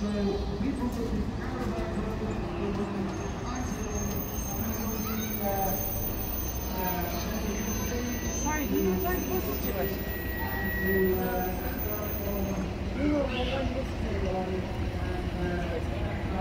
Sorry, who knows our closest to us? We were one listening.